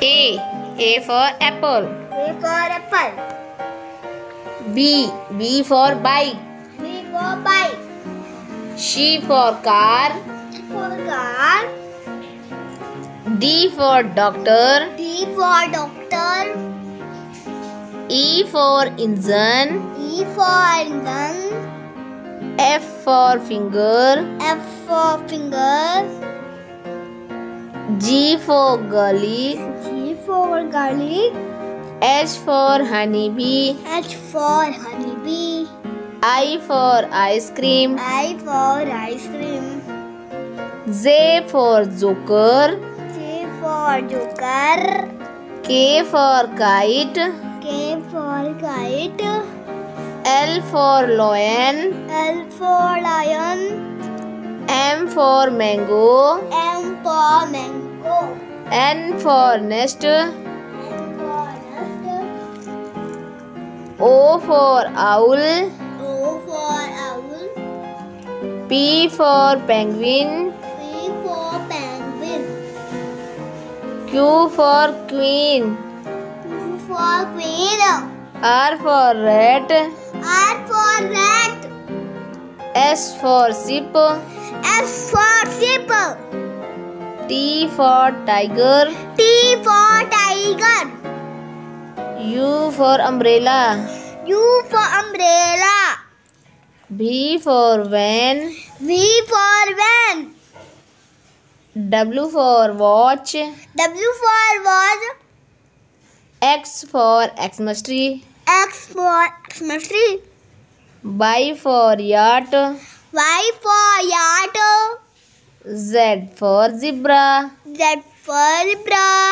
A for apple. A for apple. B for bike. B for bike. C for car. C for car. D for doctor. D for doctor. E for engine. E for engine. F for finger. F for finger. G for garlic. G for garlic. H for honeybee. H for honeybee. I for ice cream. I for ice cream. J for joker. J for joker. K for kite. K for kite. L for lion. L for lion. M for mango. M for mango. N for nest. N for nest. O for owl. O for owl. P for penguin. P for penguin. Q for queen. Q for queen. R for rat. R for rat. S for sheep. S for sheep. T for tiger. T for tiger. U for umbrella. U for umbrella. V for van. V for van. W for watch. W for watch. X for Xmas tree. X for Xmas tree. Y for yacht. Y for yacht. Z for zebra. Z for zebra.